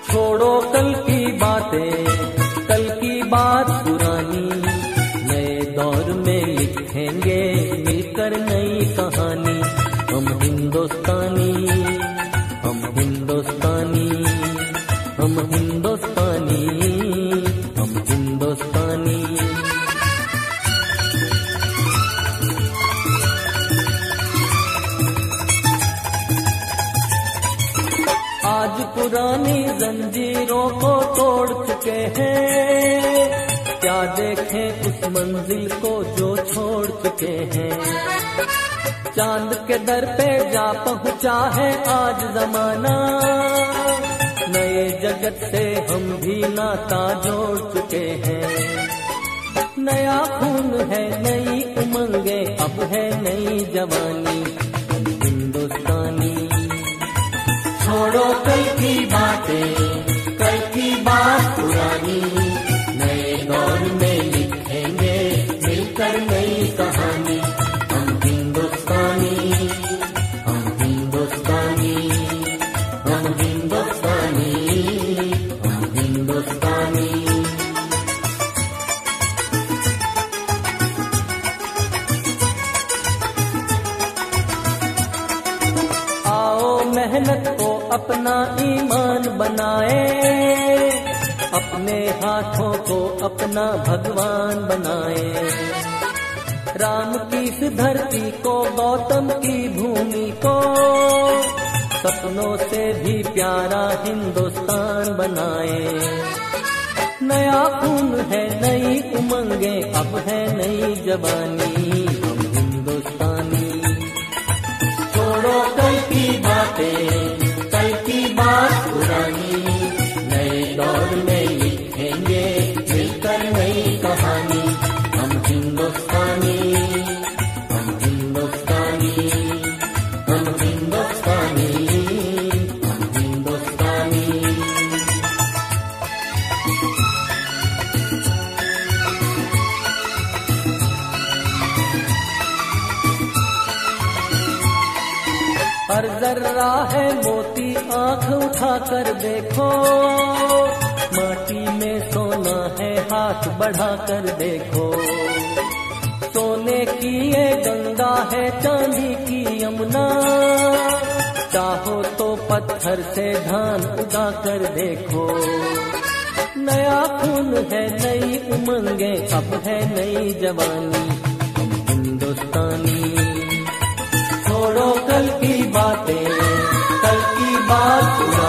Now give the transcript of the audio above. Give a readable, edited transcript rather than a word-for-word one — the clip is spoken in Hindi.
छोड़ो कल की बातें, कल की बात पुरानी, नए दौर में लिखेंगे मिलकर नई कहानी। हम हिंदुस्तानी, हम हिंदुस्तानी, हम हिंदुस्तानी, हम हिंदुस्तानी। आज पुरानी जंजीरों को तोड़ चुके हैं, क्या देखें उस मंजिल को जो छोड़ चुके हैं। चांद के दर पे जा पहुंचा है आज जमाना, नए जगत से हम भी नाता जोड़ चुके हैं। नया खून है, नई उमंगे, अब है नई जवानी। हिंदुस्तानी, छोड़ो कल की बातें, कल की बात पुरानी, नए दौर में लिखेंगे मिलकर नई कहानी। हम हिंदुस्तानी, हम हिंदुस्तानी, हम हिंदुस्तानी, हम हिंदुस्तानी। मेहनत को अपना ईमान बनाए, अपने हाथों को अपना भगवान बनाए। राम की इस धरती को, गौतम की भूमि को, सपनों से भी प्यारा हिंदुस्तान बनाए। नया खून है, नई उमंगे, अब है नई जवानी। हम हिंदुस्तानी, छोड़ो कल की बातें, कल की बात पुरानी, नए दौर में लिखेंगे मिलकर नई कहानी। हम हिंदुस्तानी, हम हिंदुस्तानी, हम हिंदुस्तानी, हम हिंदुस्तानी। हर जर्रा है मोती, आंख उठा कर देखो, माटी में सोना है, हाथ बढ़ा कर देखो। सोने की ये गंगा है, चांदी की यमुना, चाहो तो पत्थर से धान उगा कर देखो। नया खून है, नई उमंगे, अब है नई जवानी। हम हिंदुस्तानी, छोड़ो कल की बातें, कल की बात